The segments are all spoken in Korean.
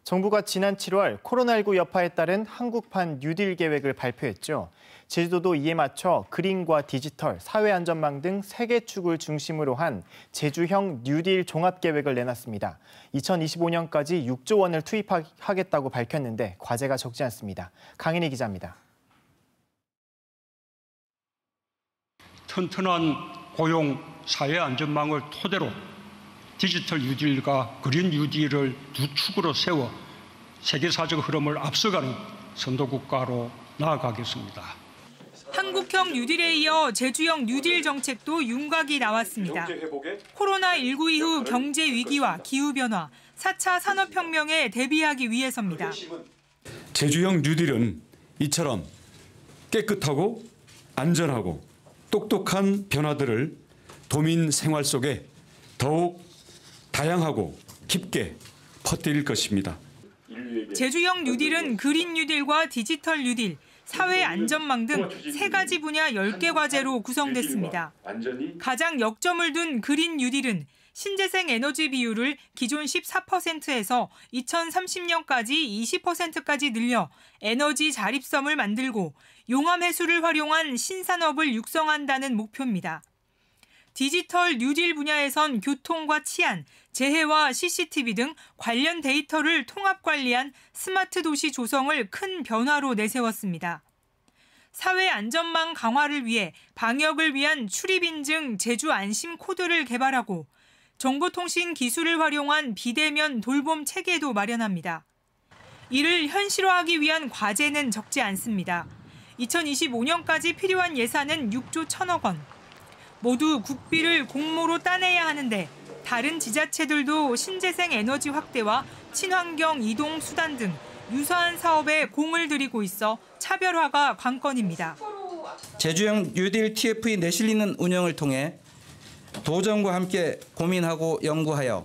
정부가 지난 7월 코로나19 여파에 따른 한국판 뉴딜 계획을 발표했죠. 제주도도 이에 맞춰 그린과 디지털, 사회안전망 등 3개 축을 중심으로 한 제주형 뉴딜 종합계획을 내놨습니다. 2025년까지 6조 원을 투입하겠다고 밝혔는데 과제가 적지 않습니다. 강인희 기자입니다. 튼튼한 고용, 사회안전망을 토대로 디지털 뉴딜과 그린 뉴딜을 두 축으로 세워 세계사적 흐름을 앞서가는 선도국가로 나아가겠습니다. 한국형 뉴딜에 이어 제주형 뉴딜 정책도 윤곽이 나왔습니다. 코로나19 이후 경제 위기와 기후변화, 4차 산업혁명에 대비하기 위해서입니다. 제주형 뉴딜은 이처럼 깨끗하고 안전하고 똑똑한 변화들을 도민 생활 속에 더욱 다양하고 깊게 퍼뜨릴 것입니다. 제주형 뉴딜은 그린 뉴딜과 디지털 뉴딜, 사회 안전망 등 3가지 분야 10개 과제로 구성됐습니다. 가장 역점을 둔 그린 뉴딜은 신재생 에너지 비율을 기존 14%에서 2030년까지 20%까지 늘려 에너지 자립섬을 만들고 용암 해수를 활용한 신산업을 육성한다는 목표입니다. 디지털 뉴딜 분야에선 교통과 치안, 재해와 CCTV 등 관련 데이터를 통합 관리한 스마트 도시 조성을 큰 변화로 내세웠습니다. 사회 안전망 강화를 위해 방역을 위한 출입인증 제주 안심 코드를 개발하고 정보통신 기술을 활용한 비대면 돌봄 체계도 마련합니다. 이를 현실화하기 위한 과제는 적지 않습니다. 2025년까지 필요한 예산은 6조 1천억 원. 모두 국비를 공모로 따내야 하는데 다른 지자체들도 신재생 에너지 확대와 친환경 이동 수단 등 유사한 사업에 공을 들이고 있어 차별화가 관건입니다. 제주형 뉴딜 TFE 내실리는 운영을 통해 도정과 함께 고민하고 연구하여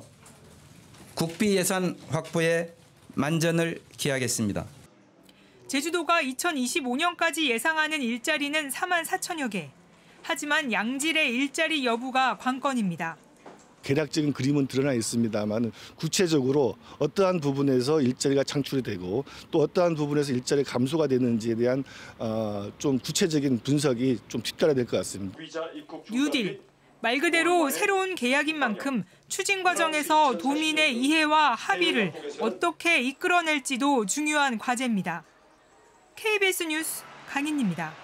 국비 예산 확보에 만전을 기하겠습니다. 제주도가 2025년까지 예상하는 일자리는 4만 4천여 개. 하지만 양질의 일자리 여부가 관건입니다. 개략적인 그림은 드러나 있습니다만 구체적으로 어떠한 부분에서 일자리가 창출이 되고 또 어떠한 부분에서 일자리 감소가 되는지에 대한 좀 구체적인 분석이 좀 뒤따라야 될 것 같습니다. 뉴딜, 말 그대로 새로운 계약인 만큼 추진 과정에서 도민의 이해와 합의를 어떻게 이끌어낼지도 중요한 과제입니다. KBS 뉴스 강인희입니다.